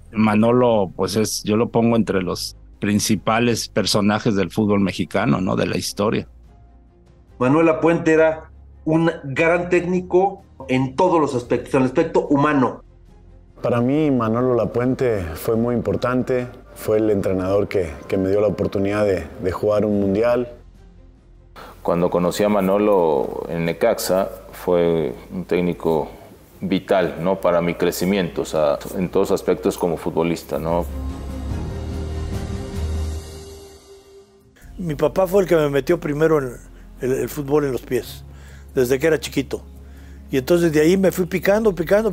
Manolo, pues yo lo pongo entre los principales personajes del fútbol mexicano, ¿no? De la historia. Manuel Lapuente era un gran técnico en todos los aspectos, en el aspecto humano. Para mí, Manolo Lapuente fue muy importante. Fue el entrenador que me dio la oportunidad de jugar un mundial. Cuando conocí a Manolo en Necaxa, fue un técnico vital, ¿no? Para mi crecimiento, o sea, en todos aspectos como futbolista, ¿no? Mi papá fue el que me metió primero en el fútbol en los pies, desde que era chiquito. Y entonces de ahí me fui picando,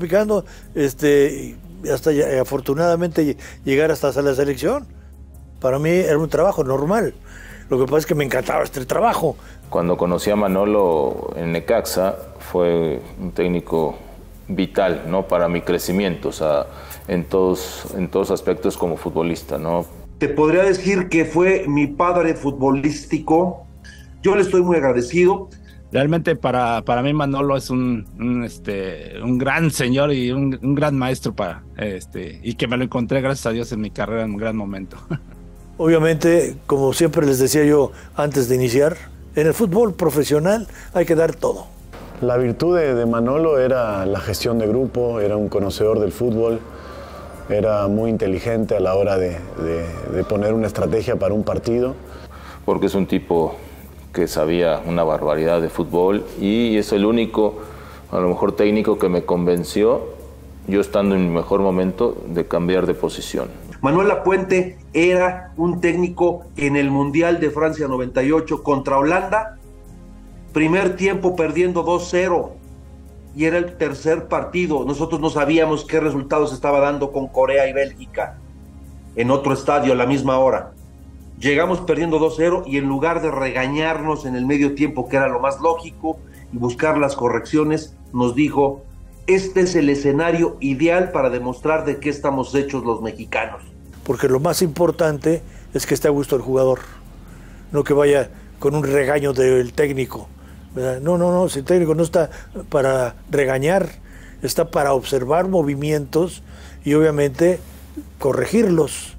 hasta afortunadamente llegar hasta la selección. Para mí era un trabajo normal. Lo que pasa es que me encantaba este trabajo. Cuando conocí a Manolo en Necaxa, fue un técnico vital, ¿no? Para mi crecimiento, o sea, en todos aspectos como futbolista, ¿no? Te podría decir que fue mi padre futbolístico. Yo le estoy muy agradecido. Realmente para mí Manolo es un gran señor y un gran maestro y que me lo encontré, gracias a Dios, en mi carrera en un gran momento. Obviamente, como siempre les decía yo antes de iniciar, en el fútbol profesional hay que dar todo. La virtud de Manolo era la gestión de grupo, era un conocedor del fútbol, era muy inteligente a la hora de poner una estrategia para un partido. Porque es un tipo que sabía una barbaridad de fútbol y es el único, a lo mejor técnico, que me convenció, yo estando en mi mejor momento, de cambiar de posición. Manuel Lapuente era un técnico en el Mundial de Francia 98 contra Holanda, primer tiempo perdiendo 2-0 y era el tercer partido. Nosotros no sabíamos qué resultados estaba dando con Corea y Bélgica en otro estadio a la misma hora. Llegamos perdiendo 2-0 y en lugar de regañarnos en el medio tiempo, que era lo más lógico, y buscar las correcciones, nos dijo: este es el escenario ideal para demostrar de qué estamos hechos los mexicanos. Porque lo más importante es que esté a gusto el jugador, no que vaya con un regaño del técnico, ¿verdad? No, si el técnico no está para regañar, está para observar movimientos y obviamente corregirlos.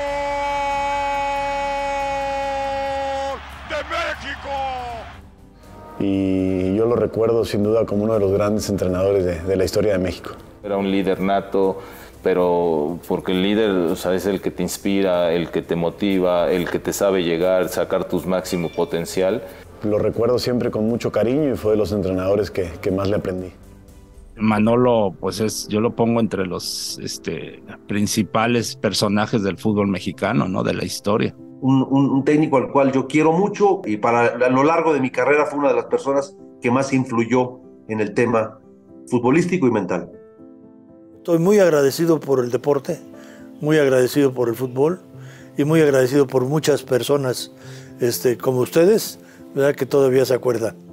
Y yo lo recuerdo sin duda como uno de los grandes entrenadores de la historia de México. Era un líder nato, pero porque el líder, o sea, es el que te inspira, el que te motiva, el que te sabe llegar, sacar tu máximo potencial. Lo recuerdo siempre con mucho cariño y fue de los entrenadores que más le aprendí. Manolo, pues yo lo pongo entre los principales personajes del fútbol mexicano, ¿no? De la historia. Un técnico al cual yo quiero mucho y a lo largo de mi carrera fue una de las personas que más influyó en el tema futbolístico y mental. Estoy muy agradecido por el deporte, muy agradecido por el fútbol y muy agradecido por muchas personas como ustedes, ¿verdad?, que todavía se acuerdan.